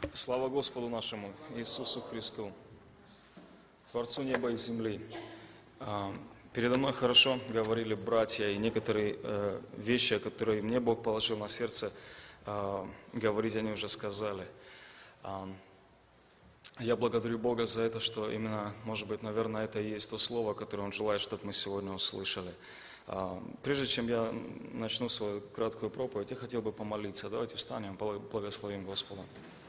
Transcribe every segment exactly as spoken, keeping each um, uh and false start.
Слава Господу нашему Иисусу Христу, Творцу неба и земли. Передо мной хорошо говорили братья, и некоторые вещи, которые мне Бог положил на сердце, говорить они уже сказали. Я благодарю Бога за это, что именно, может быть, наверное, это и есть то слово, которое Он желает, чтобы мы сегодня услышали. Прежде чем я начну свою краткую проповедь, я хотел бы помолиться. Давайте встанем, благословим Господа.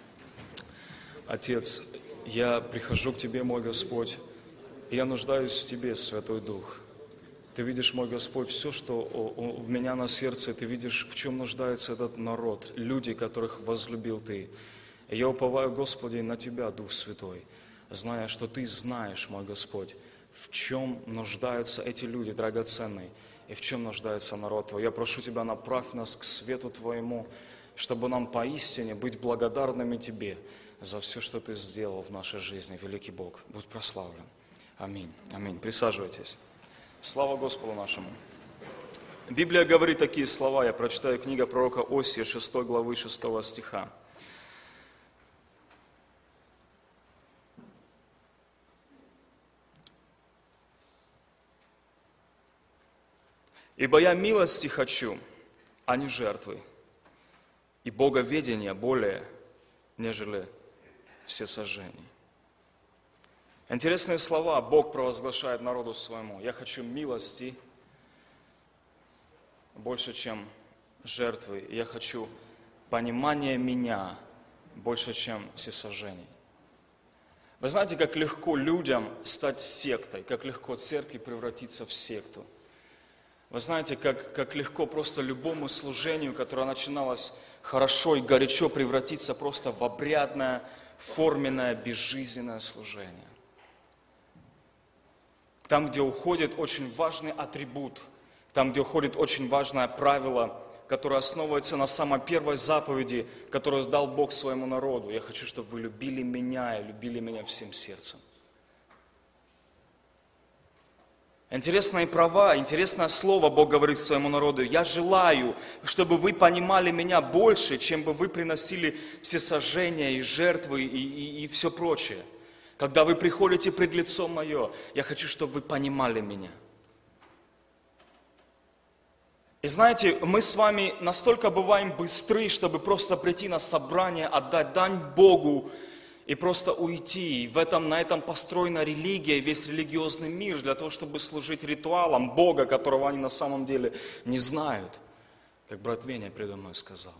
Отец, я прихожу к Тебе, мой Господь, и я нуждаюсь в Тебе, Святой Дух. Ты видишь, мой Господь, все, что в меня на сердце, Ты видишь, в чем нуждается этот народ, люди, которых возлюбил Ты. И я уповаю, Господи, на Тебя, Дух Святой, зная, что Ты знаешь, мой Господь, в чем нуждаются эти люди драгоценные, и в чем нуждается народ Твой. Я прошу Тебя, направь нас к свету Твоему, чтобы нам поистине быть благодарными Тебе за все, что Ты сделал в нашей жизни. Великий Бог, будь прославлен. Аминь. Аминь. Присаживайтесь. Слава Господу нашему. Библия говорит такие слова. Я прочитаю книга пророка Осии, шестой главы, шестого стиха. «Ибо я милости хочу, а не жертвы, и боговедения более, нежели всесожжений». Интересные слова Бог провозглашает народу своему. Я хочу милости больше, чем жертвы. Я хочу понимания меня больше, чем всесожжений. Вы знаете, как легко людям стать сектой, как легко церкви превратиться в секту. Вы знаете, как, как легко просто любому служению, которое начиналось хорошо и горячо, превратиться просто в обрядное, форменное, безжизненное служение. Там, где уходит очень важный атрибут, там, где уходит очень важное правило, которое основывается на самой первой заповеди, которую дал Бог своему народу. Я хочу, чтобы вы любили меня и любили меня всем сердцем. Интересные права, интересное слово Бог говорит своему народу. Я желаю, чтобы вы понимали меня больше, чем бы вы приносили все сожжения и жертвы и, и, и все прочее. Когда вы приходите пред лицо мое, я хочу, чтобы вы понимали меня. И знаете, мы с вами настолько бываем быстры, чтобы просто прийти на собрание, отдать дань Богу, и просто уйти. И в этом, на этом построена религия, весь религиозный мир, для того, чтобы служить ритуалам Бога, которого они на самом деле не знают. Как брат Веня предо мной сказал.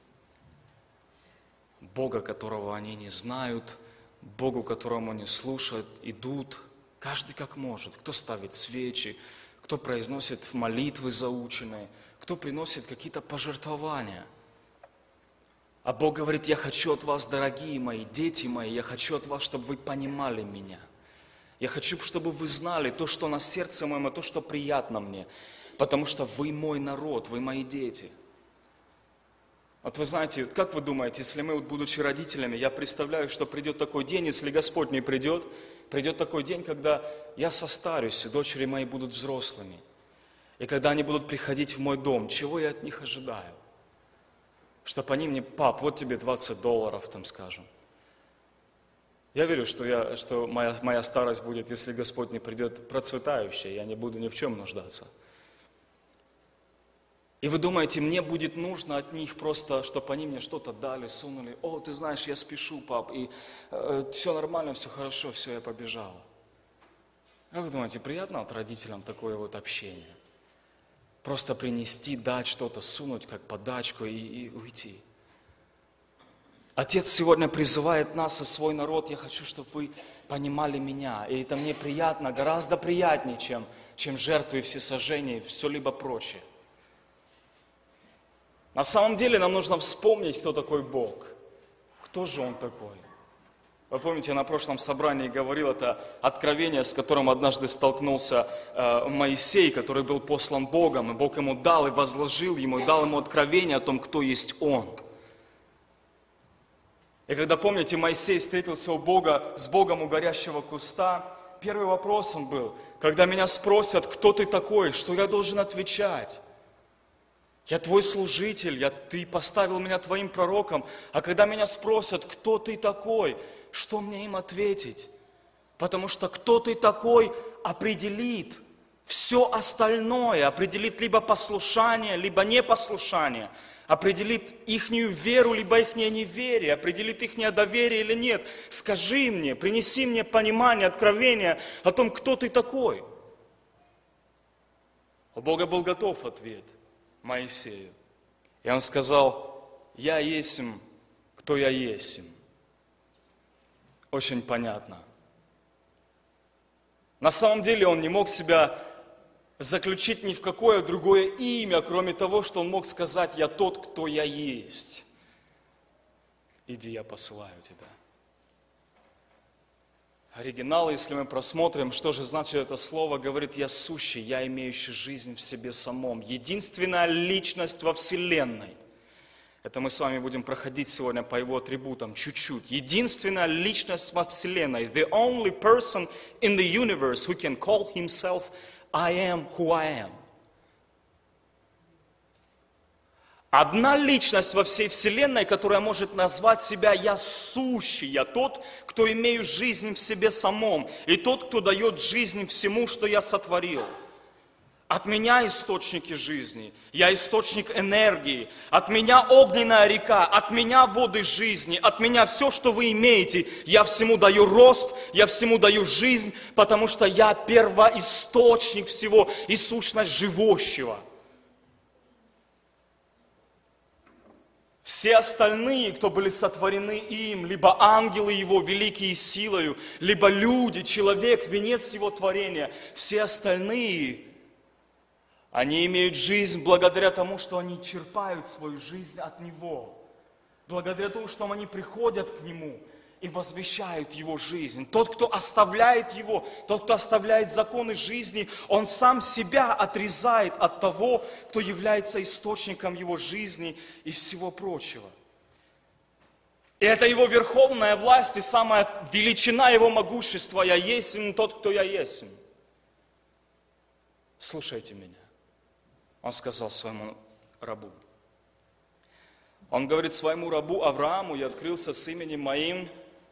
Бога, которого они не знают, Богу, которому они слушают, идут, каждый как может. Кто ставит свечи, кто произносит молитвы заученные, кто приносит какие-то пожертвования. А Бог говорит, я хочу от вас, дорогие мои, дети мои, я хочу от вас, чтобы вы понимали меня. Я хочу, чтобы вы знали то, что на сердце моем, и то, что приятно мне. Потому что вы мой народ, вы мои дети. Вот вы знаете, как вы думаете, если мы, вот, будучи родителями, я представляю, что придет такой день, если Господь не придет, придет такой день, когда я состарюсь, и дочери мои будут взрослыми. И когда они будут приходить в мой дом, чего я от них ожидаю? Чтобы они мне, пап, вот тебе двадцать долларов, там скажем. Я верю, что, я, что моя, моя старость будет, если Господь не придет, процветающая, я не буду ни в чем нуждаться. И вы думаете, мне будет нужно от них просто, чтобы они мне что-то дали, сунули. О, ты знаешь, я спешу, пап, и э, все нормально, все хорошо, все, я побежал. Как вы думаете, приятно вот родителям такое вот общение? Просто принести, дать что-то, сунуть как подачку и, и уйти. Отец сегодня призывает нас и свой народ. Я хочу, чтобы вы понимали меня. И это мне приятно, гораздо приятнее, чем, чем жертвы, всесожжения и все-либо прочее. На самом деле нам нужно вспомнить, кто такой Бог. Кто же Он такой? Вы помните, я на прошлом собрании говорил, это откровение, с которым однажды столкнулся э, Моисей, который был послан Богом, и Бог ему дал и возложил ему, и дал ему откровение о том, кто есть Он. И когда, помните, Моисей встретился у Бога, с Богом у горящего куста, первый вопрос он был, когда меня спросят, кто ты такой, что я должен отвечать? Я Твой служитель, я, Ты поставил меня Твоим пророком, а когда меня спросят, кто Ты такой, что мне им ответить? Потому что кто Ты такой определит все остальное, определит либо послушание, либо непослушание, определит ихнюю веру, либо ихнее неверие, определит ихнее доверие или нет. Скажи мне, принеси мне понимание, откровение о том, кто Ты такой. У Бога был готов ответ Моисею. И он сказал: «Я есмь, кто я есмь». Очень понятно. На самом деле он не мог себя заключить ни в какое другое имя, кроме того, что он мог сказать: «Я тот, кто я есть. Иди, я посылаю тебя». Оригинал, если мы просмотрим, что же значит это слово, говорит: «Я сущий, я имеющий жизнь в себе самом». Единственная личность во Вселенной. Это мы с вами будем проходить сегодня по его атрибутам чуть-чуть. Единственная личность во Вселенной. The only person in the universe who can call himself I am who I am. Одна личность во всей Вселенной, которая может назвать себя «Я сущий», «Я тот, кто имею жизнь в себе самом», и тот, кто дает жизнь всему, что я сотворил. От меня источники жизни, я источник энергии, от меня огненная река, от меня воды жизни, от меня все, что вы имеете. Я всему даю рост, я всему даю жизнь, потому что я первоисточник всего и сущность живущего. Все остальные, кто были сотворены им, либо ангелы его, великие силою, либо люди, человек, венец его творения, все остальные, они имеют жизнь благодаря тому, что они черпают свою жизнь от него. Благодаря тому, что они приходят к нему и возвещают его жизнь. Тот, кто оставляет его, тот, кто оставляет законы жизни, он сам себя отрезает от того, кто является источником его жизни и всего прочего. И это его верховная власть и самая величина его могущества. Я есть тот, кто я есть. Слушайте меня. Он сказал своему рабу. Он говорит своему рабу Аврааму: «Я открылся с именем моим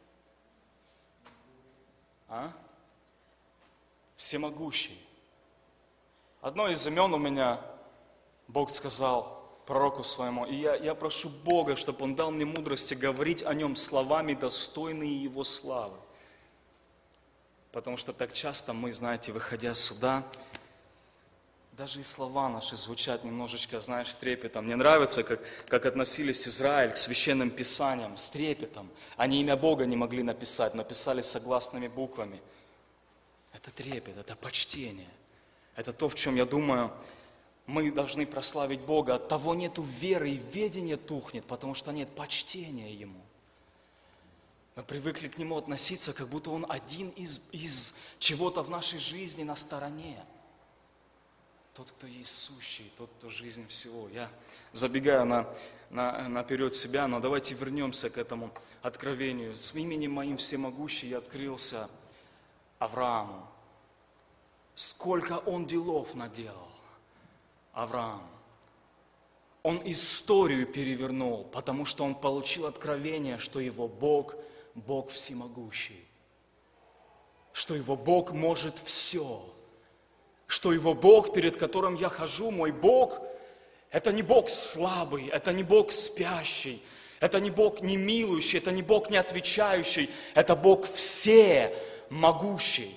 а? Всемогущий». Одно из имен у меня Бог сказал пророку своему, и я, я прошу Бога, чтобы Он дал мне мудрости говорить о Нем словами, достойные Его славы. Потому что так часто мы, знаете, выходя сюда, даже и слова наши звучат немножечко, знаешь, с трепетом. Мне нравится, как, как относились Израиль к священным писаниям, с трепетом. Они имя Бога не могли написать, но писали согласными буквами. Это трепет, это почтение. Это то, в чем, я думаю, мы должны прославить Бога. От того нету веры, и ведение тухнет, потому что нет почтения Ему. Мы привыкли к Нему относиться, как будто Он один из, из чего-то в нашей жизни на стороне. Тот, кто есть сущий, тот, кто жизнь всего. Я забегаю на, на, наперед себя, но давайте вернемся к этому откровению. С именем моим всемогущий я открылся Аврааму. Сколько он делов наделал, Авраам. Он историю перевернул, потому что он получил откровение, что его Бог, Бог всемогущий. Что его Бог может все. Что его Бог, перед которым я хожу, мой Бог, это не Бог слабый, это не Бог спящий, это не Бог не милующий, это не Бог не отвечающий, это Бог всемогущий.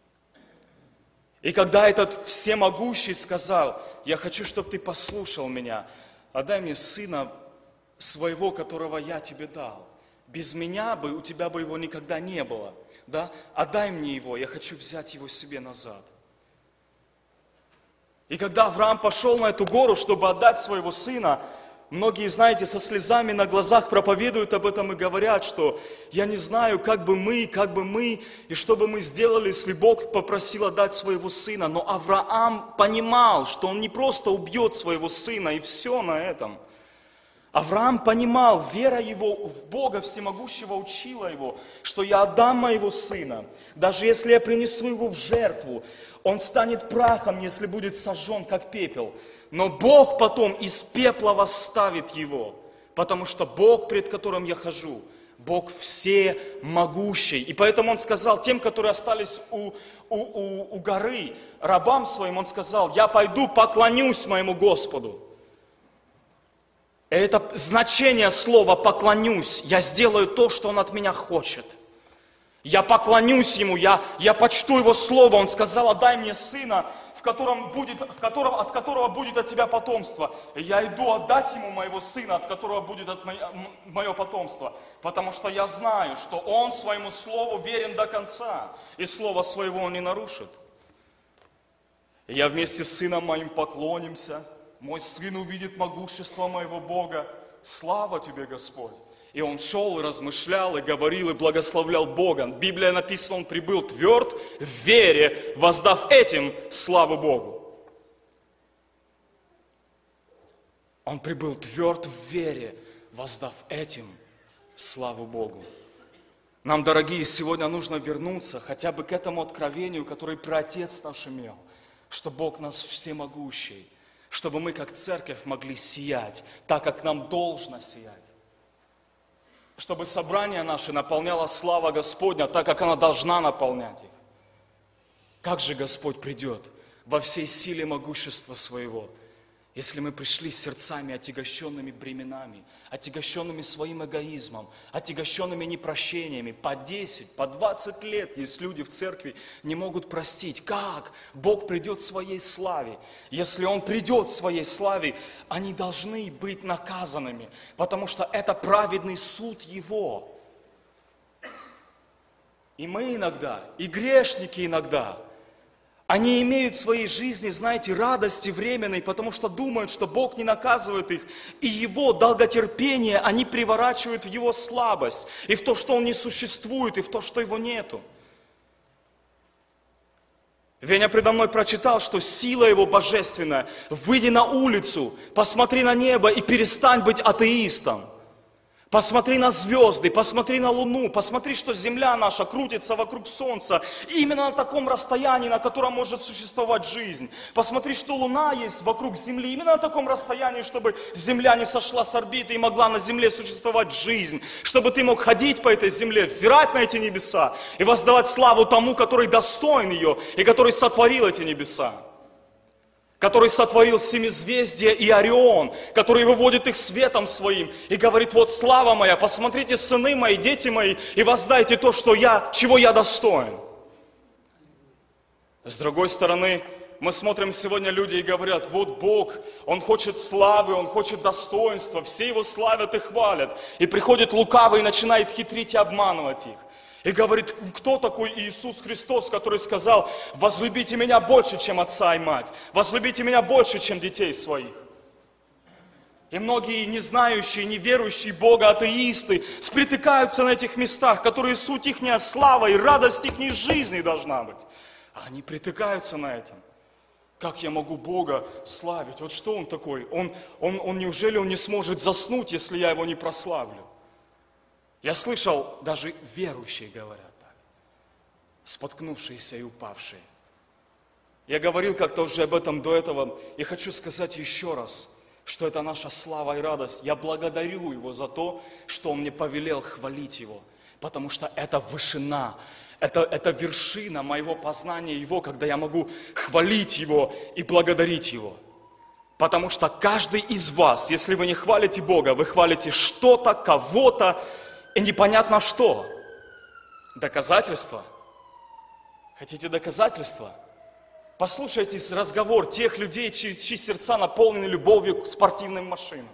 И когда этот всемогущий сказал: «Я хочу, чтобы ты послушал меня, отдай мне сына своего, которого я тебе дал. Без меня бы, у тебя бы его никогда не было, да? Отдай мне его, я хочу взять его себе назад». И когда Авраам пошел на эту гору, чтобы отдать своего сына, многие, знаете, со слезами на глазах проповедуют об этом и говорят, что я не знаю, как бы мы, как бы мы, и что бы мы сделали, если Бог попросил отдать своего сына. Но Авраам понимал, что он не просто убьет своего сына, и все на этом. Авраам понимал, вера его в Бога Всемогущего учила его, что я отдам моего сына, даже если я принесу его в жертву, он станет прахом, если будет сожжен, как пепел. Но Бог потом из пепла восставит его, потому что Бог, пред которым я хожу, Бог всемогущий. И поэтому Он сказал тем, которые остались у, у, у, у горы, рабам своим, Он сказал: я пойду поклонюсь моему Господу. Это значение слова «поклонюсь». Я сделаю то, что Он от меня хочет. Я поклонюсь Ему, я, я почту Его Слово. Он сказал: отдай мне сына, в котором будет, в котором, от которого будет от тебя потомство. И я иду отдать Ему моего сына, от которого будет от мое, мое потомство. Потому что я знаю, что Он своему Слову верен до конца. И Слово Своего Он не нарушит. И я вместе с сыном моим поклонимся. Мой сын увидит могущество моего Бога. Слава тебе, Господь! И он шел и размышлял, и говорил, и благословлял Бога. Библия написана, он прибыл тверд в вере, воздав этим славу Богу. Он прибыл тверд в вере, воздав этим славу Богу. Нам, дорогие, сегодня нужно вернуться хотя бы к этому откровению, которое праотец наш имел, что Бог нас всемогущий, чтобы мы, как церковь, могли сиять, так, как нам должно сиять. Чтобы собрание наше наполняло слава Господня, так, как она должна наполнять их. Как же Господь придет во всей силе могущества Своего, если мы пришли с сердцами, отягощенными бременами, отягощенными своим эгоизмом, отягощенными непрощениями. По десять, по двадцать лет есть люди в церкви, не могут простить. Как Бог придет в своей славе? Если Он придет в своей славе, они должны быть наказанными, потому что это праведный суд Его. И мы иногда, и грешники иногда, они имеют в своей жизни, знаете, радости временной, потому что думают, что Бог не наказывает их. И Его долготерпение они приворачивают в Его слабость, и в то, что Он не существует, и в то, что Его нету. Веня предо мной прочитал, что сила Его божественная. Выйди на улицу, посмотри на небо и перестань быть атеистом. Посмотри на звезды, посмотри на Луну, посмотри, что Земля наша крутится вокруг Солнца. Именно на таком расстоянии, на котором может существовать жизнь. Посмотри, что Луна есть вокруг Земли. Именно на таком расстоянии, чтобы Земля не сошла с орбиты и могла на Земле существовать жизнь. Чтобы ты мог ходить по этой Земле, взирать на эти небеса и воздавать славу тому, который достоин ее и который сотворил эти небеса. Который сотворил семизвездие и Орион, который выводит их светом своим и говорит: вот слава моя, посмотрите, сыны мои, дети мои, и воздайте то, что я, чего я достоин. С другой стороны, мы смотрим сегодня, люди и говорят: вот Бог, Он хочет славы, Он хочет достоинства, все Его славят и хвалят. И приходит лукавый и начинает хитрить и обманывать их. И говорит: кто такой Иисус Христос, который сказал: возлюбите меня больше, чем отца и мать, возлюбите меня больше, чем детей своих. И многие не знающие, не верующие Бога атеисты спретыкаются на этих местах, которые суть ихняя слава и радость ихней жизни должна быть. А они притыкаются на этом. Как я могу Бога славить? Вот что Он такой? Он, он, он, неужели Он не сможет заснуть, если я Его не прославлю? Я слышал, даже верующие говорят так, споткнувшиеся и упавшие. Я говорил как-то уже об этом до этого, и хочу сказать еще раз, что это наша слава и радость. Я благодарю Его за то, что Он мне повелел хвалить Его, потому что это вышина, это, это вершина моего познания Его, когда я могу хвалить Его и благодарить Его. Потому что каждый из вас, если вы не хвалите Бога, вы хвалите что-то, кого-то, и непонятно что. Доказательства? Хотите доказательства? Послушайте разговор тех людей, чьи, чьи сердца наполнены любовью к спортивным машинам.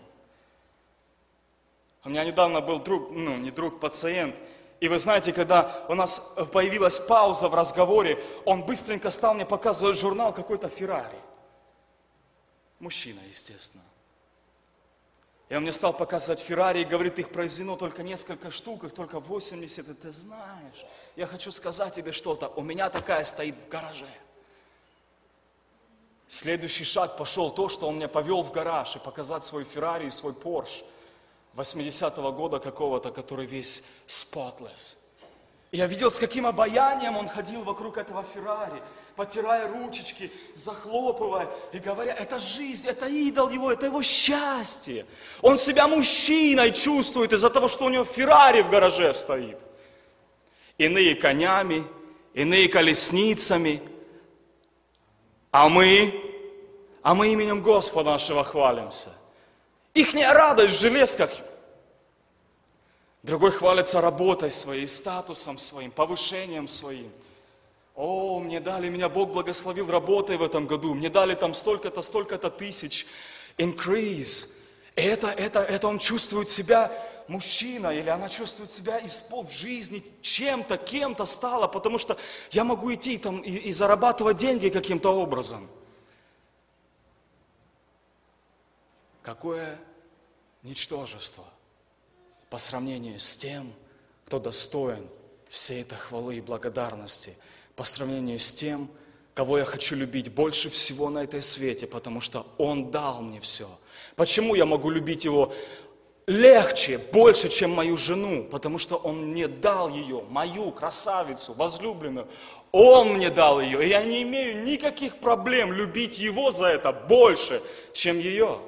У меня недавно был друг, ну не друг, пациент. И вы знаете, когда у нас появилась пауза в разговоре, он быстренько стал мне показывать журнал какой-то Феррари. Мужчина, естественно. И он мне стал показывать Феррари и говорит: их произведено только несколько штук, их только восемьдесят. И ты знаешь, я хочу сказать тебе что-то, у меня такая стоит в гараже. Следующий шаг пошел то, что он меня повел в гараж и показать свой Феррари и свой Порш. восьмидесятого года какого-то, который весь spotless. И я видел, с каким обаянием он ходил вокруг этого Феррари, потирая ручечки, захлопывая и говоря, это жизнь, это идол его, это его счастье. Он себя мужчиной чувствует из-за того, что у него Феррари в гараже стоит. Иные конями, иные колесницами, а мы, а мы именем Господа нашего хвалимся. Ихняя радость в железках. Другой хвалится работой своей, статусом своим, повышением своим. О, мне дали, меня Бог благословил работой в этом году. Мне дали там столько-то, столько-то тысяч. Increase. И это, это, это он чувствует себя мужчина, или она чувствует себя в жизни чем-то, кем-то стала, потому что я могу идти там и, и зарабатывать деньги каким-то образом. Какое ничтожество по сравнению с тем, кто достоин всей этой хвалы и благодарности, по сравнению с тем, кого я хочу любить больше всего на этой свете, потому что Он дал мне все. Почему я могу любить Его легче, больше, чем мою жену? Потому что Он мне дал ее, мою красавицу, возлюбленную. Он мне дал ее, и я не имею никаких проблем любить Его за это больше, чем ее.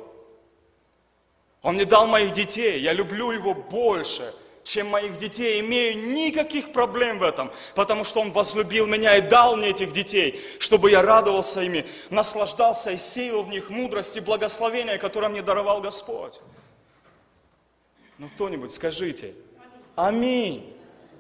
Он мне дал моих детей, я люблю Его больше, чем моих детей, имею никаких проблем в этом, потому что Он возлюбил меня и дал мне этих детей, чтобы я радовался ими, наслаждался и сеял в них мудрость и благословение, которое мне даровал Господь. Ну кто-нибудь скажите, аминь.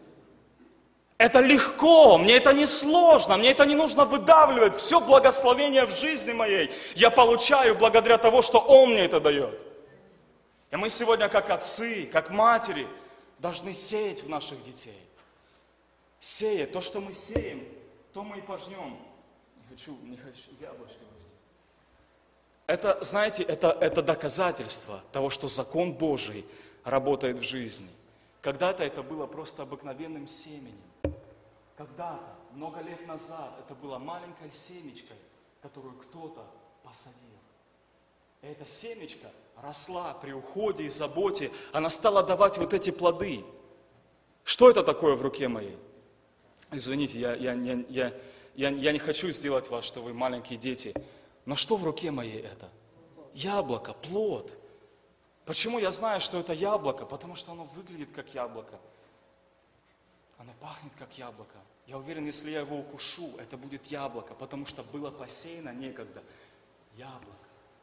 Это легко, мне это не сложно, мне это не нужно выдавливать. Все благословение в жизни моей я получаю благодаря тому, что Он мне это дает. И мы сегодня, как отцы, как матери, должны сеять в наших детей. Сеять. То, что мы сеем, то мы и пожнем. Не хочу, не хочу, с яблочком возьму. Это, знаете, это, это доказательство того, что закон Божий работает в жизни. Когда-то это было просто обыкновенным семенем. Когда-то, много лет назад, это была маленькая семечка, которую кто-то посадил. И эта семечка росла при уходе и заботе, она стала давать вот эти плоды. Что это такое в руке моей? Извините, я, я, я, я, я, я не хочу сделать вас, что вы маленькие дети, но что в руке моей это? Яблоко, плод. Почему я знаю, что это яблоко? Потому что оно выглядит как яблоко. Оно пахнет как яблоко. Я уверен, если я его укушу, это будет яблоко, потому что было посеяно некогда яблоко.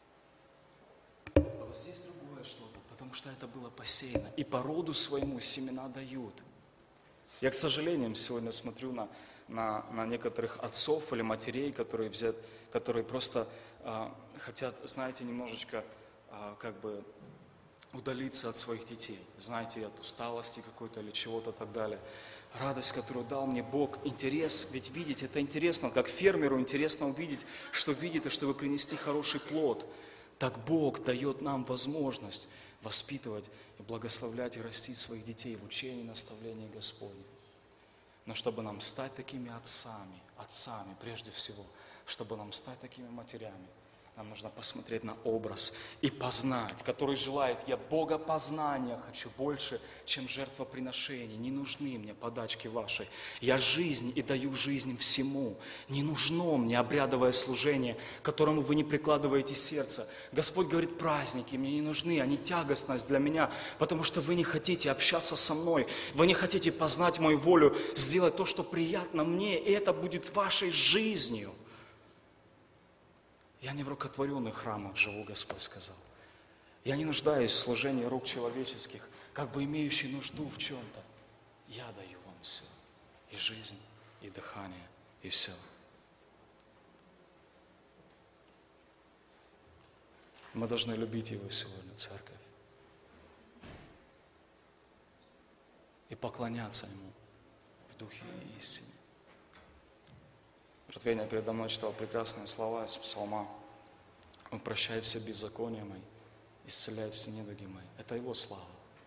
А вот здесь другое что-то, потому что это было посеяно. И по роду своему семена дают. Я, к сожалению, сегодня смотрю на, на, на некоторых отцов или матерей, которые, взят, которые просто э, хотят, знаете, немножечко э, как бы удалиться от своих детей. Знаете, от усталости какой-то или чего-то и так далее. Радость, которую дал мне Бог, интерес, ведь видеть это интересно, как фермеру интересно увидеть, что видит, и чтобы принести хороший плод. Так Бог дает нам возможность воспитывать и благословлять и растить своих детей в учении и наставлении Господне. Но чтобы нам стать такими отцами, отцами прежде всего, чтобы нам стать такими матерями, нам нужно посмотреть на образ и познать, который желает, я Бога познания хочу больше, чем жертвоприношений. Не нужны мне подачки ваши. Я жизнь и даю жизнь всему. Не нужно мне обрядовое служение, к которому вы не прикладываете сердце. Господь говорит, праздники мне не нужны, они тягостность для меня, потому что вы не хотите общаться со мной, вы не хотите познать мою волю, сделать то, что приятно мне, и это будет вашей жизнью. Я не в рукотворенных храмах живу, Господь сказал. Я не нуждаюсь в служении рук человеческих, как бы имеющий нужду в чем-то. Я даю вам все. И жизнь, и дыхание, и все. Мы должны любить Его сегодня, церковь. И поклоняться Ему в духе и истине. Брат Веня передо мной читал прекрасные слова из псалма. Он прощает все беззакония мои, исцеляет все недуги мои. Это Его слава.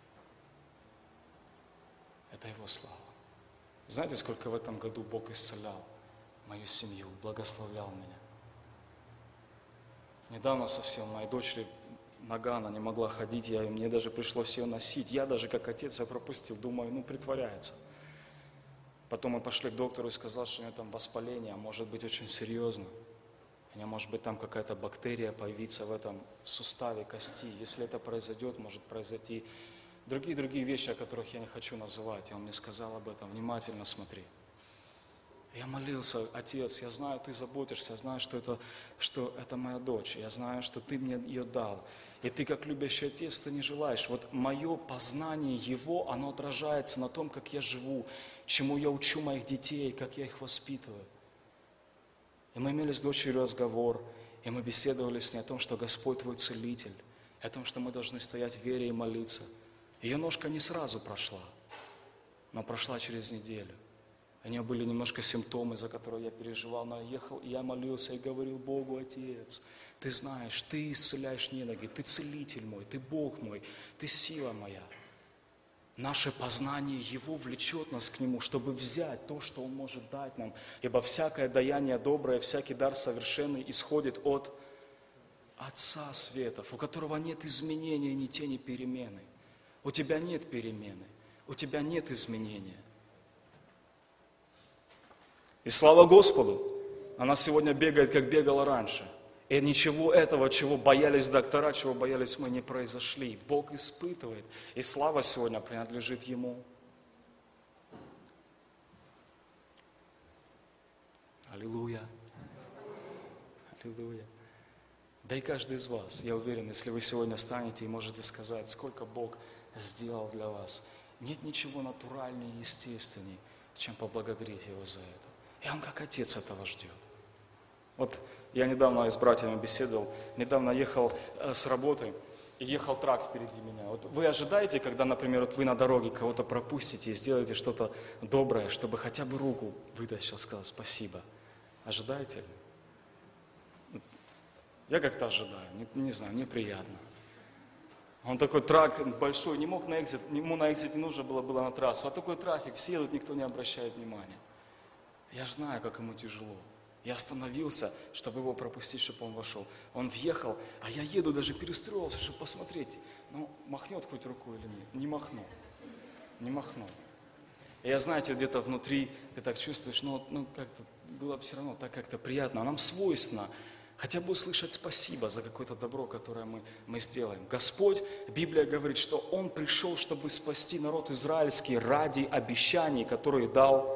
Это Его слава. Знаете, сколько в этом году Бог исцелял мою семью, благословлял меня? Недавно совсем моей дочери нога, она не могла ходить, я, мне даже пришлось ее носить. Я даже как отец я пропустил, думаю, ну притворяется. Потом мы пошли к доктору и сказал, что у нее там воспаление, может быть очень серьезно. У нее может быть там какая-то бактерия появиться в этом в суставе кости. Если это произойдет, может произойти другие-другие вещи, о которых я не хочу называть. И он мне сказал об этом, внимательно смотри. Я молился, Отец, я знаю, Ты заботишься, я знаю, что это, что это моя дочь, я знаю, что Ты мне ее дал. И Ты, как любящий Отец, Ты не желаешь. Вот мое познание Его, оно отражается на том, как я живу, чему я учу моих детей, как я их воспитываю. И мы имели с дочерью разговор, и мы беседовали с ней о том, что Господь Твой Целитель, и о том, что мы должны стоять в вере и молиться. Ее ножка не сразу прошла, но прошла через неделю. У нее были немножко симптомы, за которые я переживал, но я ехал, и я молился и говорил Богу, Отец, Ты знаешь, Ты исцеляешь недуги, Ты Целитель мой, Ты Бог мой, Ты сила моя. Наше познание Его влечет нас к Нему, чтобы взять то, что Он может дать нам. Ибо всякое даяние доброе, всякий дар совершенный исходит от Отца Светов, у которого нет изменения, ни тени перемены. У тебя нет перемены, у тебя нет изменения. И слава Господу, она сегодня бегает, как бегала раньше. И ничего этого, чего боялись доктора, чего боялись мы, не произошли. Бог испытывает, и слава сегодня принадлежит Ему. Аллилуйя. Аллилуйя. Да и каждый из вас, я уверен, если вы сегодня встанете и можете сказать, сколько Бог сделал для вас, нет ничего натуральнее и естественнее, чем поблагодарить Его за это. И Он как Отец этого ждет. Вот я недавно с братьями беседовал, недавно ехал с работы, и ехал трак впереди меня. Вот вы ожидаете, когда, например, вот вы на дороге кого-то пропустите и сделаете что-то доброе, чтобы хотя бы руку вытащил, сказал спасибо. Ожидаете ли? Я как-то ожидаю, не, не знаю, мне приятно. Он такой трак большой, не мог на экзит, ему на экзит не нужно было, было на трассу, а такой трафик, все едут, никто не обращает внимания. Я же знаю, как ему тяжело. Я остановился, чтобы его пропустить, чтобы он вошел. Он въехал, а я еду, даже перестроился, чтобы посмотреть, ну, махнет хоть рукой или нет. Не махнул. Не махнул. И я, знаете, где-то внутри ты так чувствуешь, ну, ну как-то было бы все равно так как-то приятно. А нам свойственно хотя бы услышать спасибо за какое-то добро, которое мы, мы сделаем. Господь, Библия говорит, что Он пришел, чтобы спасти народ израильский ради обещаний, которые дал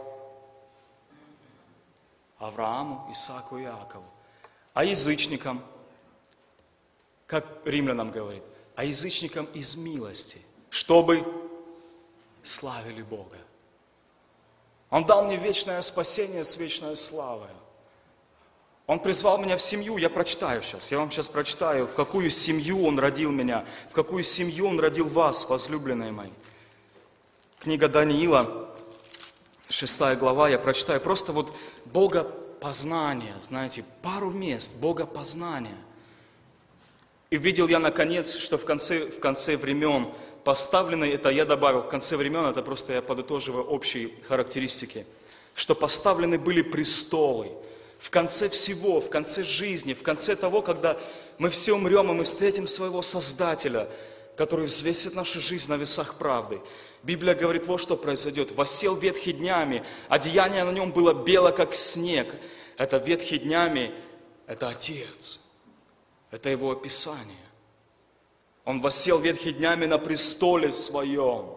Аврааму, Исааку и Иакову. А язычникам, как римлянам говорит, а язычникам из милости, чтобы славили Бога. Он дал мне вечное спасение с вечной славой. Он призвал меня в семью, я прочитаю сейчас, я вам сейчас прочитаю, в какую семью Он родил меня, в какую семью Он родил вас, возлюбленные мои. Книга Даниила, шестая глава, я прочитаю, просто вот богопознание, знаете, пару мест богопознания. И видел я, наконец, что в конце, в конце времен поставлены, это я добавил, в конце времен, это просто я подытоживаю общие характеристики, что поставлены были престолы. В конце всего, в конце жизни, в конце того, когда мы все умрем, и мы встретим своего Создателя, который взвесит нашу жизнь на весах правды. Библия говорит, вот что произойдет. «Воссел ветхий днями, одеяние на нем было бело, как снег». Это ветхий днями, это Отец. Это Его описание. Он воссел ветхий днями на престоле своем.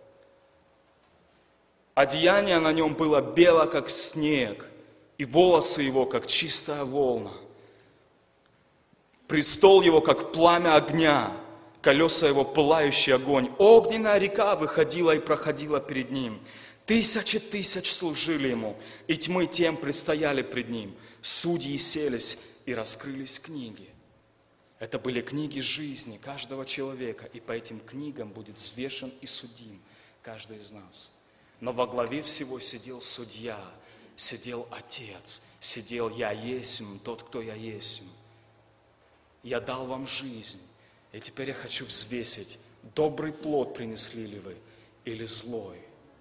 Одеяние на нем было бело, как снег, и волосы Его, как чистая волна. Престол Его, как пламя огня, колеса Его, пылающий огонь. Огненная река выходила и проходила перед Ним. Тысячи тысяч служили Ему, и тьмы тем предстояли пред Ним. Судьи селись, и раскрылись книги. Это были книги жизни каждого человека, и по этим книгам будет взвешен и судим каждый из нас. Но во главе всего сидел судья, сидел Отец, сидел я есмь, тот, кто я есмь. Я дал вам жизнь, и теперь я хочу взвесить, добрый плод принесли ли вы или злой.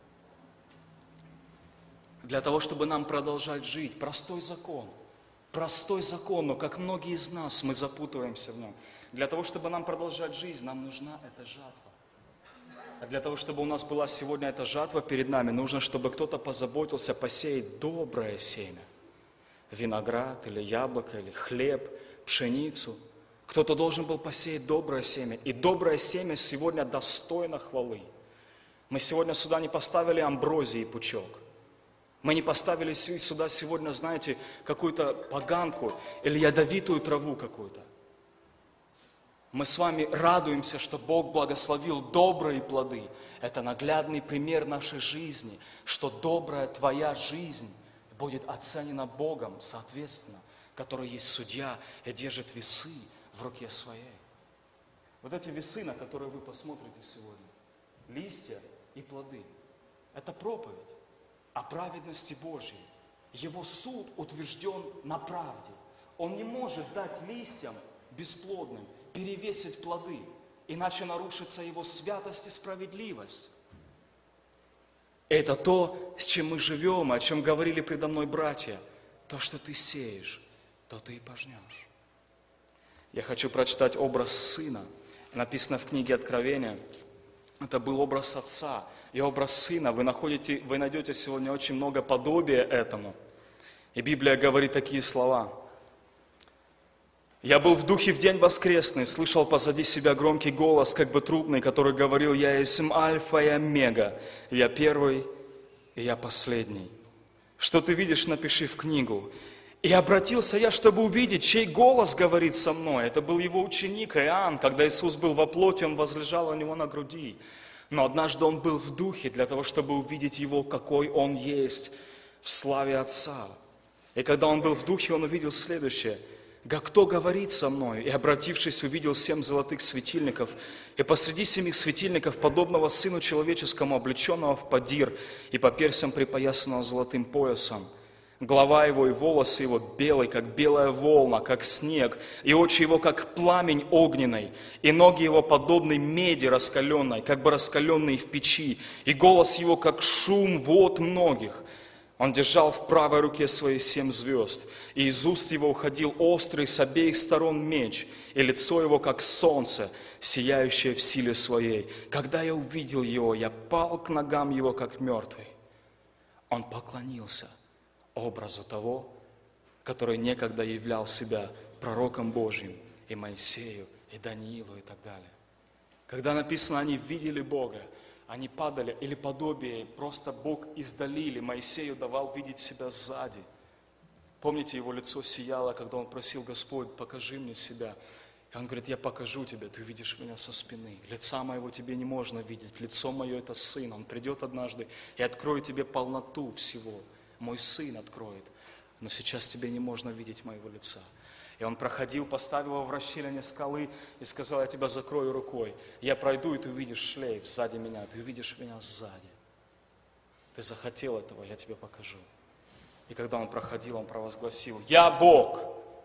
Для того, чтобы нам продолжать жить, простой закон, простой закон, но как многие из нас, мы запутываемся в нем. Для того, чтобы нам продолжать жизнь, нам нужна эта жатва. А для того, чтобы у нас была сегодня эта жатва перед нами, нужно, чтобы кто-то позаботился посеять доброе семя. Виноград, или яблоко, или хлеб, пшеницу. Кто-то должен был посеять доброе семя. И доброе семя сегодня достойно хвалы. Мы сегодня сюда не поставили амброзии и пучок. Мы не поставили сюда сегодня, знаете, какую-то поганку или ядовитую траву какую-то. Мы с вами радуемся, что Бог благословил добрые плоды. Это наглядный пример нашей жизни, что добрая твоя жизнь будет оценена Богом, соответственно, который есть судья и держит весы в руке своей. Вот эти весы, на которые вы посмотрите сегодня, листья и плоды, это проповедь о праведности Божьей. Его суд утвержден на правде. Он не может дать листьям бесплодным перевесить плоды, иначе нарушится его святость и справедливость. Это то, с чем мы живем, о чем говорили предо мной братья. То, что ты сеешь, то ты и пожнешь. Я хочу прочитать образ сына. Написано в книге Откровения. Это был образ отца и образ сына. Вы, находите, вы найдете сегодня очень много подобия этому. И Библия говорит такие слова. «Я был в духе в день воскресный, слышал позади себя громкий голос, как бы трубный, который говорил: я есть Альфа и Омега, я первый и я последний. Что ты видишь, напиши в книгу». И обратился я, чтобы увидеть, чей голос говорит со мной. Это был его ученик Иоанн. Когда Иисус был во плоти, он возлежал у него на груди. Но однажды он был в духе для того, чтобы увидеть его, какой он есть в славе Отца. И когда он был в духе, он увидел следующее. «Га кто говорит со мной?» И, обратившись, увидел семь золотых светильников, и посреди семи светильников, подобного Сыну Человеческому, облеченного в подир, и по персям припоясанного золотым поясом. Голова его и волосы его белые, как белая волна, как снег, и очи его, как пламень огненный, и ноги его подобны меди раскаленной, как бы раскаленной в печи, и голос его, как шум вод многих. Он держал в правой руке свои семь звезд, и из уст его уходил острый с обеих сторон меч, и лицо его, как солнце, сияющее в силе своей. Когда я увидел его, я пал к ногам его, как мертвый. Он поклонился образу того, который некогда являл себя пророком Божьим, и Моисею, и Даниилу, и так далее. Когда написано, они видели Бога, они падали, или подобие, просто Бог издали, или Моисею давал видеть себя сзади. Помните, его лицо сияло, когда он просил: Господь, покажи мне себя. И он говорит: я покажу тебе, ты увидишь меня со спины. Лица моего тебе не можно видеть, лицо мое — это Сын. Он придет однажды и откроет тебе полноту всего. Мой Сын откроет, но сейчас тебе не можно видеть моего лица. И он проходил, поставил его в расщелине скалы и сказал: я тебя закрою рукой. Я пройду, и ты увидишь шлейф сзади меня, ты увидишь меня сзади. Ты захотел этого, я тебе покажу. И когда он проходил, он провозгласил: я Бог.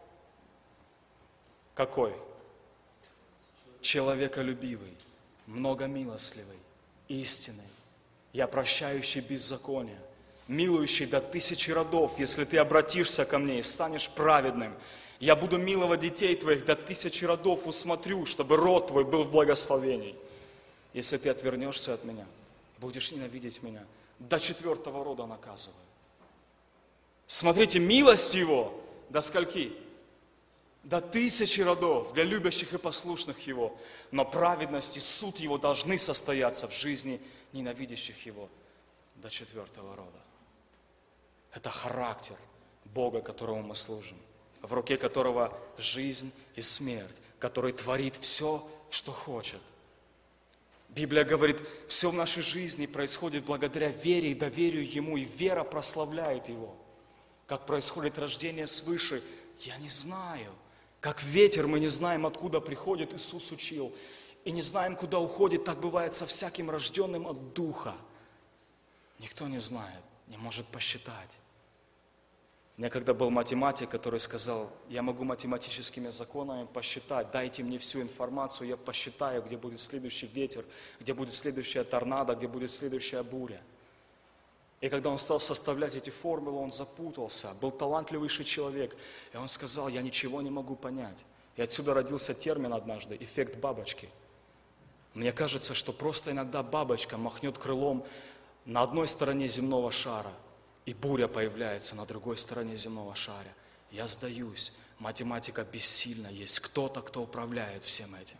Какой? Человеколюбивый, многомилостливый, истинный. Я прощающий беззаконие, милующий до тысячи родов, если ты обратишься ко мне и станешь праведным. Я буду миловать детей твоих до тысячи родов, усмотрю, чтобы род твой был в благословении. Если ты отвернешься от меня, будешь ненавидеть меня, до четвертого рода наказываю. Смотрите, милость его до скольки? До тысячи родов для любящих и послушных его. Но праведность и суд его должны состояться в жизни ненавидящих его до четвертого рода. Это характер Бога, которому мы служим, в руке которого жизнь и смерть, который творит все, что хочет. Библия говорит, все в нашей жизни происходит благодаря вере и доверию Ему, и вера прославляет Его. Как происходит рождение свыше, я не знаю. Как ветер, мы не знаем, откуда приходит, Иисус учил. И не знаем, куда уходит, так бывает со всяким рожденным от Духа. Никто не знает, не может посчитать. Некогда был математик, который сказал: я могу математическими законами посчитать, дайте мне всю информацию, я посчитаю, где будет следующий ветер, где будет следующая торнадо, где будет следующая буря. И когда он стал составлять эти формулы, он запутался, был талантливейший человек, и он сказал: я ничего не могу понять. И отсюда родился термин однажды – эффект бабочки. Мне кажется, что просто иногда бабочка махнет крылом на одной стороне земного шара, и буря появляется на другой стороне земного шара. Я сдаюсь, математика бессильна, есть кто-то, кто управляет всем этим.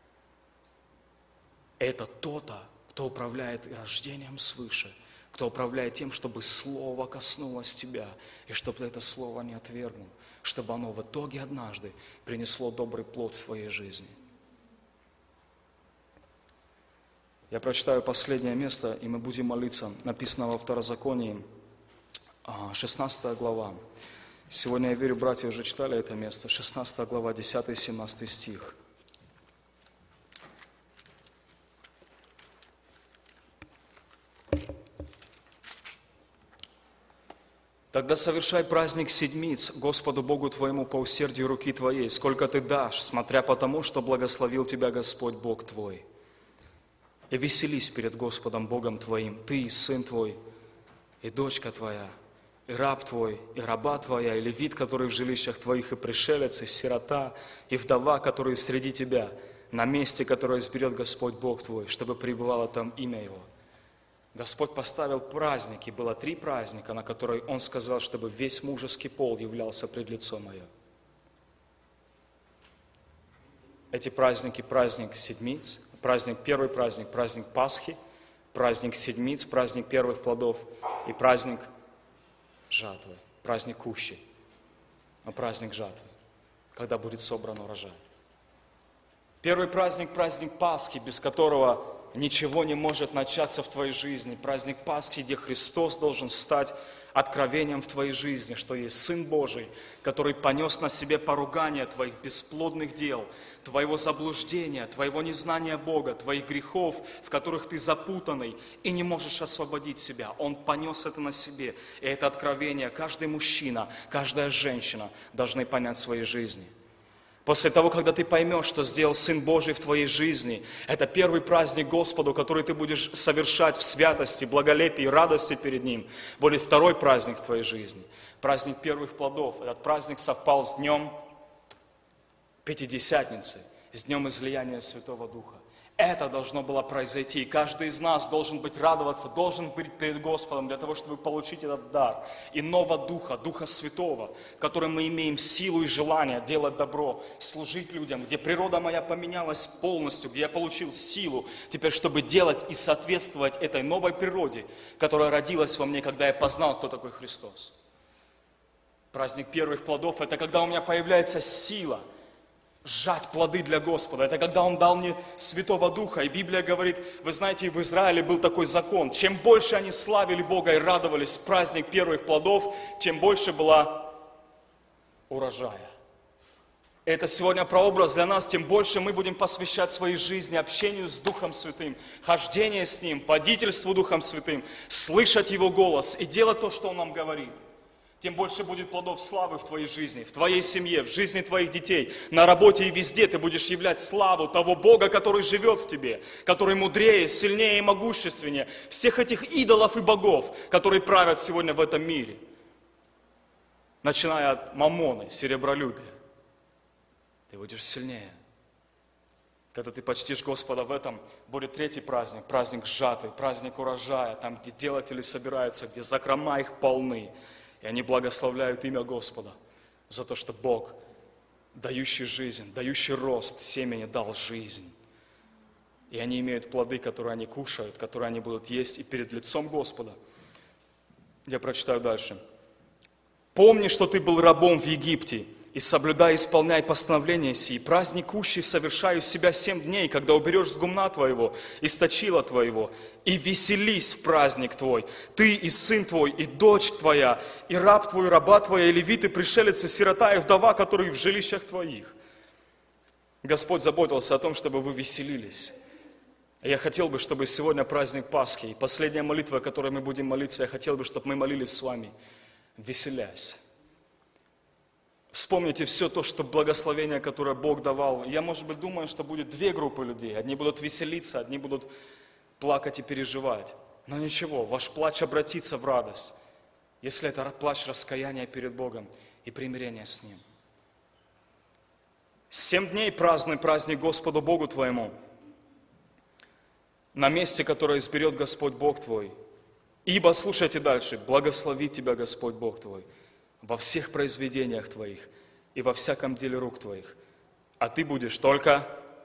Это кто-то, кто управляет и рождением свыше, кто управляет тем, чтобы Слово коснулось тебя, и чтобы ты это Слово не отвергнул, чтобы оно в итоге однажды принесло добрый плод в твоей жизни. Я прочитаю последнее место, и мы будем молиться. Написано во Второзаконии, шестнадцатая глава. Сегодня, я верю, братья уже читали это место. шестнадцатая глава, десятый-семнадцатый стих. «Тогда совершай праздник седмиц Господу Богу твоему по усердию руки твоей, сколько ты дашь, смотря по тому, что благословил тебя Господь Бог твой. И веселись перед Господом Богом твоим, ты и сын твой, и дочка твоя, и раб твой, и раба твоя, и левит, который в жилищах твоих, и пришелец, и сирота, и вдова, которые среди тебя, на месте, которое изберет Господь Бог твой, чтобы пребывало там имя Его». Господь поставил праздники, было три праздника, на которые Он сказал, чтобы весь мужеский пол являлся пред лицо Мое. Эти праздники, праздник Седмиц, праздник, первый праздник, праздник Пасхи, праздник Седмиц, праздник первых плодов и праздник жатвы, праздник Кущи, а праздник жатвы, когда будет собран урожай. Первый праздник, праздник Пасхи, без которого ничего не может начаться в твоей жизни. Праздник Пасхи, где Христос должен стать откровением в твоей жизни, что есть Сын Божий, который понес на себе поругание твоих бесплодных дел, твоего заблуждения, твоего незнания Бога, твоих грехов, в которых ты запутанный и не можешь освободить себя. Он понес это на себе. И это откровение каждый мужчина, каждая женщина должны понять в своей жизни. После того, когда ты поймешь, что сделал Сын Божий в твоей жизни, это первый праздник Господу, который ты будешь совершать в святости, благолепии, радости перед Ним. Будет второй праздник в твоей жизни. Праздник первых плодов. Этот праздник совпал с днем Пятидесятницы, с днем излияния Святого Духа. Это должно было произойти. Каждый из нас должен быть радоваться, должен быть перед Господом для того, чтобы получить этот дар. Иного Духа, Духа Святого, в котором мы имеем силу и желание делать добро, служить людям, где природа моя поменялась полностью, где я получил силу теперь, чтобы делать и соответствовать этой новой природе, которая родилась во мне, когда я познал, кто такой Христос. Праздник первых плодов – это когда у меня появляется сила сжать плоды для Господа. Это когда Он дал мне Святого Духа. И Библия говорит, вы знаете, в Израиле был такой закон. Чем больше они славили Бога и радовались в праздник первых плодов, тем больше было урожая. Это сегодня прообраз для нас, тем больше мы будем посвящать своей жизни общению с Духом Святым, хождению с Ним, водительству Духом Святым, слышать Его голос и делать то, что Он нам говорит. Тем больше будет плодов славы в твоей жизни, в твоей семье, в жизни твоих детей, на работе и везде ты будешь являть славу того Бога, который живет в тебе, который мудрее, сильнее и могущественнее всех этих идолов и богов, которые правят сегодня в этом мире. Начиная от маммоны, серебролюбия, ты будешь сильнее. Когда ты почтишь Господа в этом, будет третий праздник, праздник жатвы, праздник урожая, там, где делатели собираются, где закрома их полны. И они благословляют имя Господа за то, что Бог, дающий жизнь, дающий рост семени, дал жизнь. И они имеют плоды, которые они кушают, которые они будут есть и перед лицом Господа. Я прочитаю дальше. «Помни, что ты был рабом в Египте, и соблюдай и исполняй постановления сии. Праздник кущий совершаю себя семь дней, когда уберешь с гумна твоего, из точила твоего, и веселись в праздник твой, ты и сын твой, и дочь твоя, и раб твой, и раба твоя, и левит, и пришелец, и сирота, и вдова, которые в жилищах твоих». Господь заботился о том, чтобы вы веселились. Я хотел бы, чтобы сегодня праздник Пасхи, и последняя молитва, о которой мы будем молиться, я хотел бы, чтобы мы молились с вами, веселясь. Вспомните все то, что благословение, которое Бог давал. Я, может быть, думаю, что будет две группы людей. Одни будут веселиться, одни будут плакать и переживать. Но ничего, ваш плач обратится в радость, если это плач раскаяния перед Богом и примирения с Ним. Семь дней празднуй праздник Господу Богу твоему, на месте, которое изберет Господь Бог твой. Ибо, слушайте дальше, благословит тебя Господь Бог твой во всех произведениях твоих и во всяком деле рук твоих. А ты будешь только...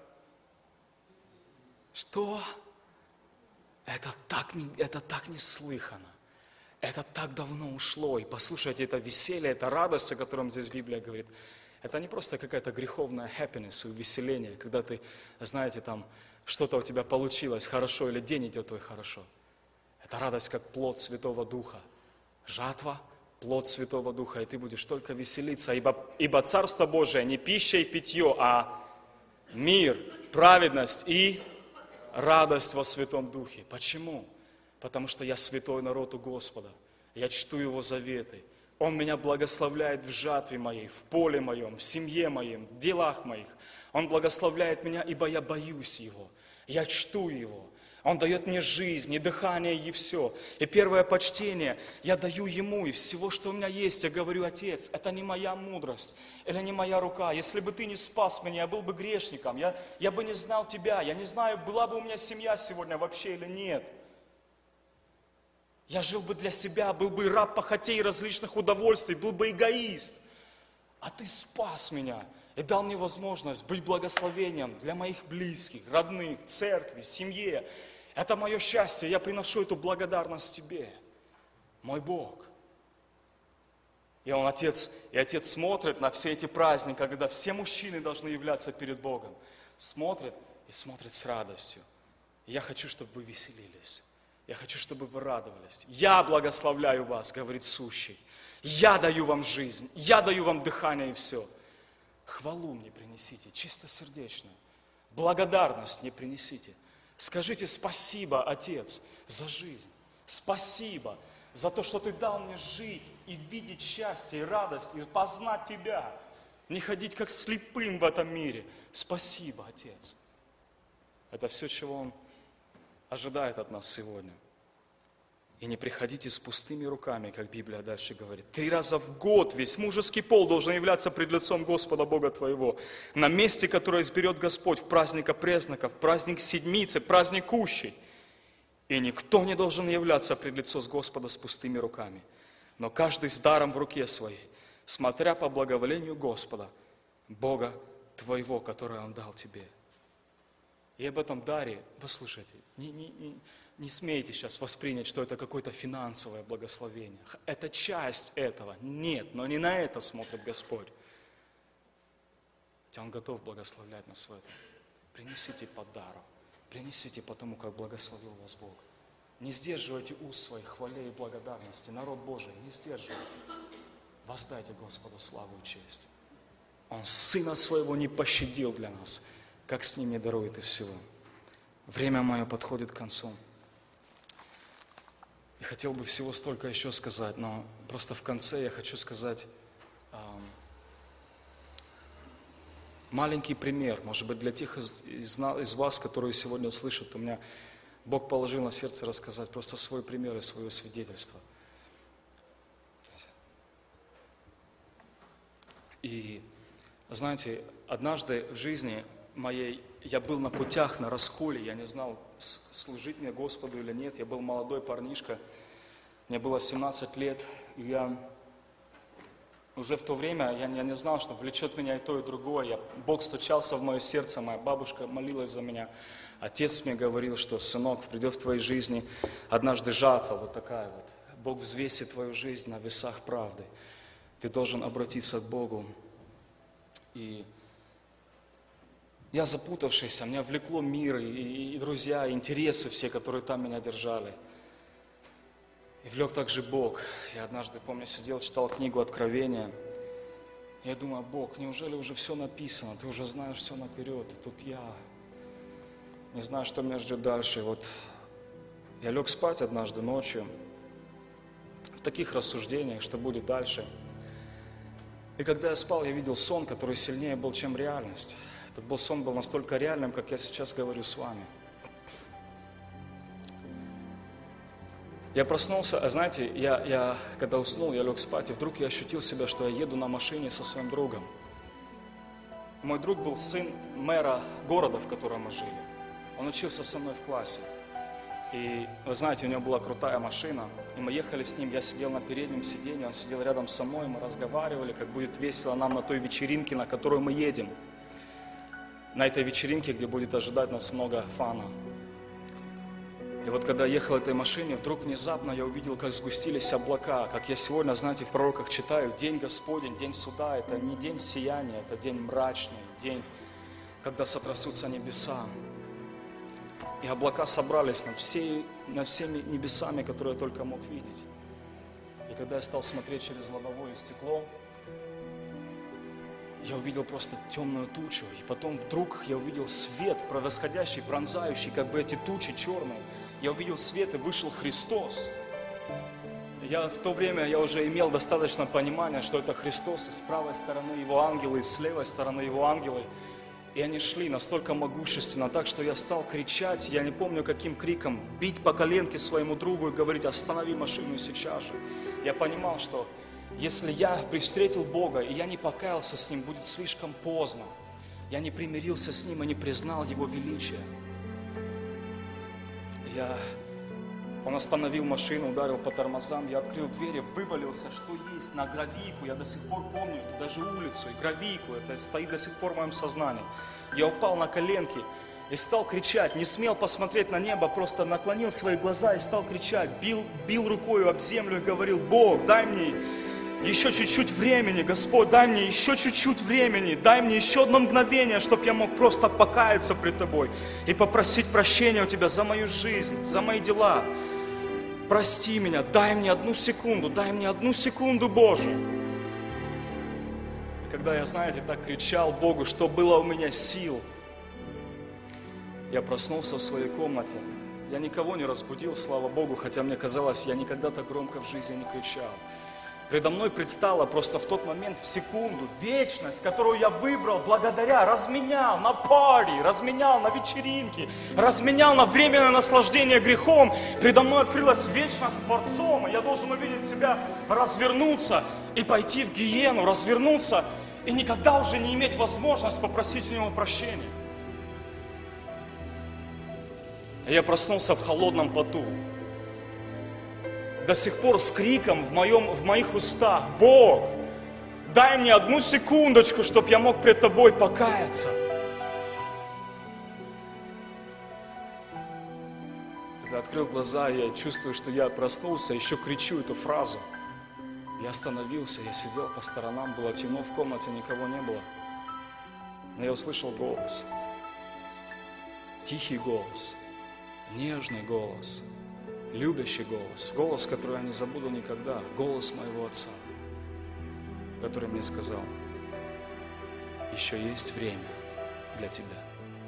Что? Это так, не, это так неслыханно. Это так давно ушло. И послушайте, это веселье, это радость, о котором здесь Библия говорит. Это не просто какая-то греховная happiness, увеселение, когда ты, знаете, там что-то у тебя получилось хорошо или день идет твой хорошо. Это радость, как плод Святого Духа. Жатва, плод Святого Духа, и ты будешь только веселиться, ибо, ибо Царство Божие не пища и питье, а мир, праведность и радость во Святом Духе. Почему? Потому что я святой народ у Господа. Я чту Его заветы. Он меня благословляет в жатве моей, в поле моем, в семье моем, в делах моих. Он благословляет меня, ибо я боюсь Его. Я чту Его. Он дает мне жизнь и дыхание, и все. И первое почтение я даю Ему, и всего, что у меня есть, я говорю: Отец, это не моя мудрость, это не моя рука. Если бы Ты не спас меня, я был бы грешником, я, я бы не знал Тебя, я не знаю, была бы у меня семья сегодня вообще или нет. Я жил бы для себя, был бы раб похотей и различных удовольствий, был бы эгоист. А Ты спас меня и дал мне возможность быть благословением для моих близких, родных, церкви, семье. Это мое счастье, я приношу эту благодарность Тебе, мой Бог. И Он, Отец, и Отец смотрит на все эти праздники, когда все мужчины должны являться перед Богом. Смотрит и смотрит с радостью. Я хочу, чтобы вы веселились. Я хочу, чтобы вы радовались. Я благословляю вас, говорит Сущий. Я даю вам жизнь, я даю вам дыхание и все. Хвалу мне принесите, чистосердечную. Благодарность мне принесите. Скажите: спасибо, Отец, за жизнь. Спасибо за то, что Ты дал мне жить и видеть счастье и радость, и познать Тебя. Не ходить как слепым в этом мире. Спасибо, Отец. Это все, чего Он ожидает от нас сегодня. И не приходите с пустыми руками, как Библия дальше говорит. Три раза в год весь мужеский пол должен являться пред лицом Господа Бога твоего, на месте, которое изберет Господь, в праздника презнаков, в праздник Седмицы, праздник Кущей. И никто не должен являться пред лицо с Господа с пустыми руками, но каждый с даром в руке своей, смотря по благоволению Господа, Бога твоего, которое Он дал тебе. И об этом даре, послушайте, не, не, не, не смейте сейчас воспринять, что это какое-то финансовое благословение. Это часть этого. Нет, но не на это смотрит Господь. Хотя Он готов благословлять нас в этом. Принесите по дару, принесите по тому, как благословил вас Бог. Не сдерживайте уст своих хвале и благодарности. Народ Божий, не сдерживайте. Воздайте Господу славу и честь. Он Сына Своего не пощадил для нас, как с Ним не дарует и всего. Время мое подходит к концу. И хотел бы всего столько еще сказать, но просто в конце я хочу сказать э, маленький пример, может быть, для тех из, из, из вас, которые сегодня слышат. У меня Бог положил на сердце рассказать просто свой пример и свое свидетельство. И знаете, однажды в жизни моей я был на путях, на расколе, я не знал, служить мне Господу или нет. Я был молодой парнишка, мне было семнадцать лет, и я уже в то время, я, я не знал, что влечет меня и то, и другое. Я, Бог стучался в мое сердце, моя бабушка молилась за меня. Отец мне говорил, что: сынок, придет в твоей жизни однажды жатва вот такая вот. Бог взвесит твою жизнь на весах правды. Ты должен обратиться к Богу. И я запутавшийся, меня влекло мир, и, и, и друзья, и интересы все, которые там меня держали. И влек также Бог. Я однажды, помню, сидел, читал книгу Откровения. Я думаю: Бог, неужели уже все написано? Ты уже знаешь все наперед. И тут я не знаю, что меня ждет дальше. И вот я лег спать однажды ночью в таких рассуждениях, что будет дальше. И когда я спал, я видел сон, который сильнее был, чем реальность. Этот был сон был настолько реальным, как я сейчас говорю с вами. Я проснулся, а знаете, я, я когда уснул, я лег спать, и вдруг я ощутил себя, что я еду на машине со своим другом. Мой друг был сын мэра города, в котором мы жили. Он учился со мной в классе. И вы знаете, у него была крутая машина. И мы ехали с ним, я сидел на переднем сиденье, он сидел рядом со мной, мы разговаривали, как будет весело нам на той вечеринке, на которую мы едем. На этой вечеринке, где будет ожидать нас много фана. И вот когда я ехал в этой машине, вдруг внезапно я увидел, как сгустились облака. Как я сегодня, знаете, в пророках читаю, день Господень, день суда, это не день сияния, это день мрачный, день, когда сотрясутся небеса. И облака собрались над, всей, над всеми небесами, которые я только мог видеть. И когда я стал смотреть через лобовое стекло, я увидел просто темную тучу. И потом вдруг я увидел свет, превосходящий, пронзающий, как бы эти тучи черные. Я увидел свет, и вышел Христос. Я в то время я уже имел достаточно понимания, что это Христос, и с правой стороны Его ангелы, и с левой стороны Его ангелы. И они шли настолько могущественно, так что я стал кричать, я не помню каким криком, бить по коленке своему другу и говорить: останови машину сейчас же. Я понимал, что если я встретил Бога, и я не покаялся с Ним, будет слишком поздно. Я не примирился с Ним и не признал Его величие. Я... Он остановил машину, ударил по тормозам, я открыл двери, вывалился, что есть, на гравийку. Я до сих пор помню эту даже улицу и гравийку, это стоит до сих пор в моем сознании. Я упал на коленки и стал кричать, не смел посмотреть на небо, просто наклонил свои глаза и стал кричать, бил, бил рукой об землю и говорил: Бог, дай мне еще чуть-чуть времени, Господь, дай мне еще чуть-чуть времени, дай мне еще одно мгновение, чтобы я мог просто покаяться пред Тобой и попросить прощения у Тебя за мою жизнь, за мои дела. Прости меня, дай мне одну секунду, дай мне одну секунду, Боже. И когда я, знаете, так кричал Богу, что было у меня сил, я проснулся в своей комнате. Я никого не разбудил, слава Богу, хотя мне казалось, я никогда так громко в жизни не кричал. Предо мной предстала просто в тот момент, в секунду, вечность, которую я выбрал благодаря, разменял на пари, разменял на вечеринки, разменял на временное наслаждение грехом. Предо мной открылась вечность с Творцом, и я должен увидеть себя, развернуться и пойти в гиену, развернуться и никогда уже не иметь возможности попросить у Него прощения. И я проснулся в холодном поту. До сих пор с криком в, моем, в моих устах: Бог, дай мне одну секундочку, чтобы я мог пред Тобой покаяться. Когда открыл глаза, я чувствую, что я проснулся, еще кричу эту фразу. Я остановился, я сидел по сторонам, было темно в комнате, никого не было. Но я услышал голос. Тихий голос, нежный голос. Любящий голос, голос, который я не забуду никогда, голос моего Отца, который мне сказал: еще есть время для тебя.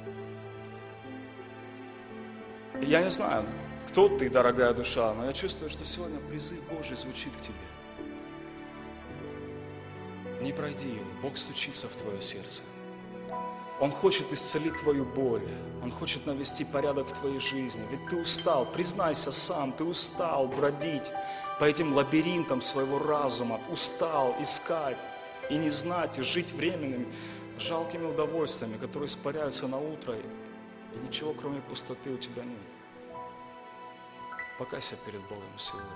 И я не знаю, кто ты, дорогая душа, но я чувствую, что сегодня призыв Божий звучит к тебе. Не пройди его, Бог стучится в твое сердце. Он хочет исцелить твою боль. Он хочет навести порядок в твоей жизни. Ведь ты устал, признайся сам, ты устал бродить по этим лабиринтам своего разума. Устал искать и не знать, и жить временными, жалкими удовольствиями, которые испаряются на утро, и ничего кроме пустоты у тебя нет. Покайся перед Богом сегодня.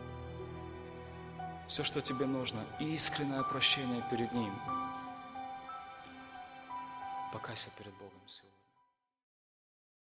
Все, что тебе нужно, искреннее прощение перед Ним. Покайся перед Богом сегодня.